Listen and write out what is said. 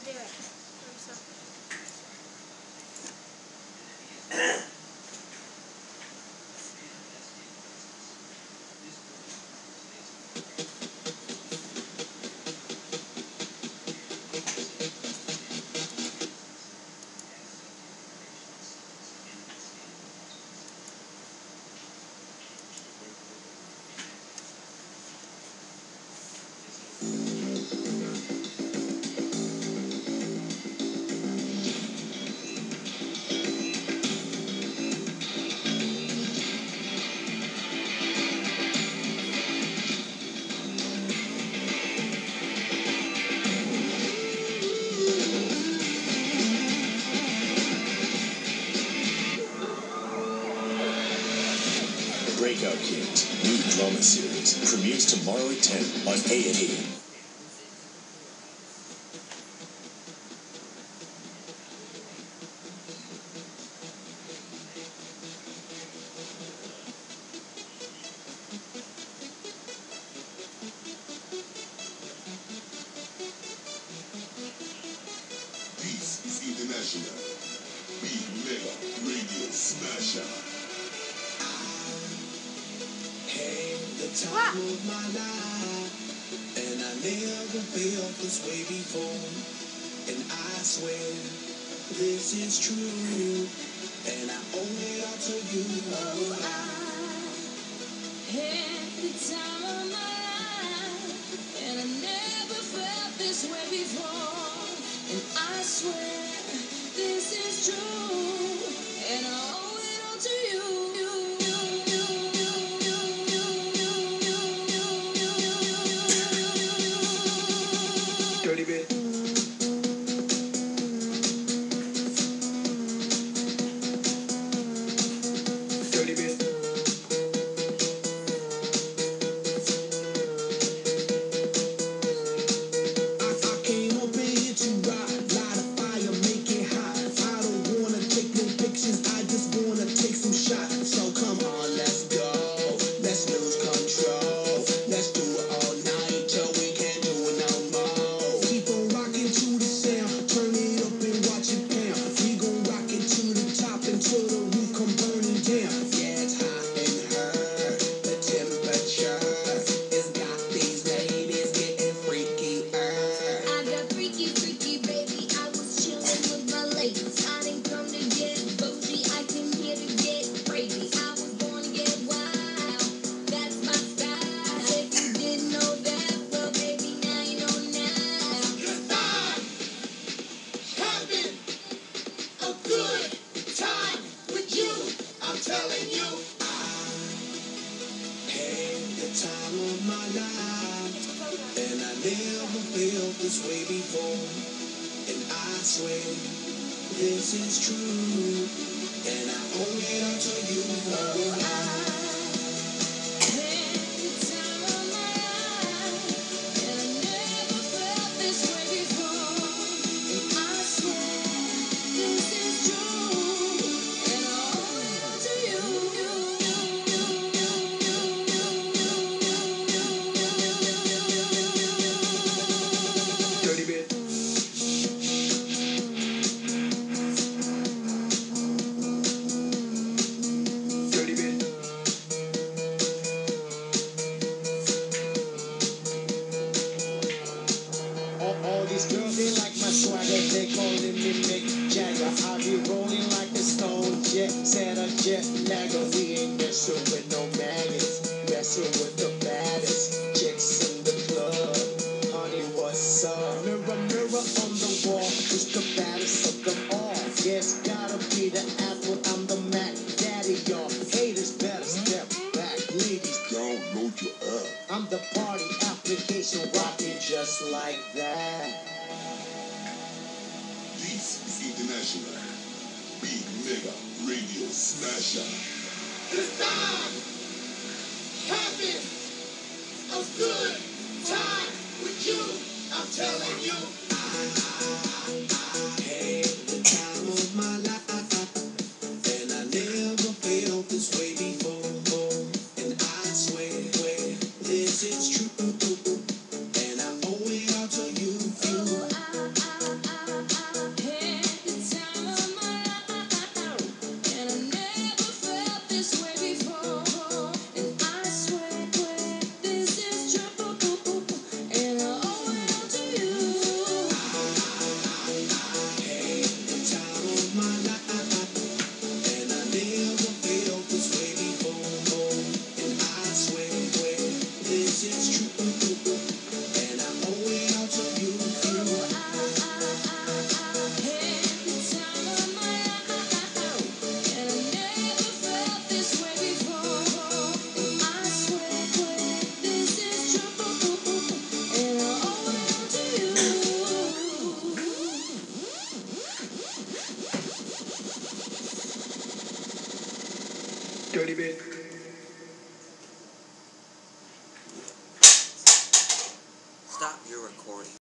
do it. Breakout Kings, new drama series, premieres tomorrow at 10 on A&E. This is International Big Mega Radio Smasher. The time of my life, and I never felt this way before, and I swear this is true, and I owe it all to you. Oh, I had the time of my life, and I never felt this way before, and I swear this is true, and I owe it all to you. Dirty bit. Dirty bit. I came up in here to ride, light a fire, make it hot. I don't wanna take no pictures, I just wanna take some shots. So come on, let's go, let's lose control. Let's do it all night till we can't do it no more. Keep on rocking to the sound, turn it up and watch it pound. We gon' rock it to the top until the roof come burning down. Yeah, it's hot in her, the temperature has got these ladies getting freaky. I got freaky, freaky, baby. I was chillin' with my ladies. I didn't come to get bougie. I came here to get crazy. I was born to get wild. That's my style. If you didn't know that, well, baby, now you know now. Having a good time with you, I'm telling you. I had the time of my life, and I never felt this way before, and I swear this is true, and I owe it all to you. Oh, I Had the time of my life, and I never felt this way before, and I swear this is true, and I owe it all to you. dirty bit. Dirty bit. All these girls, they like my swagger. They calling me Mick Jagger. I be rolling like a stone jet, set a jet lagger. We ain't messing with no maggots, messing with the baddest chicks in the club. Honey, what's up? Mirror, mirror on the wall, who's the baddest of them all? Yes, gotta be the Apple, I'm the Mac. Daddy, y'all haters better step back. Ladies, download your app. I'm the party application, rocking just like that. This is International Big Mega Radio Smasher. This time, having a good time with you, I'm telling you. I had the time of my life, and I never felt this way before, and I swear this is true, and I owe it all to you. Oh, I baby.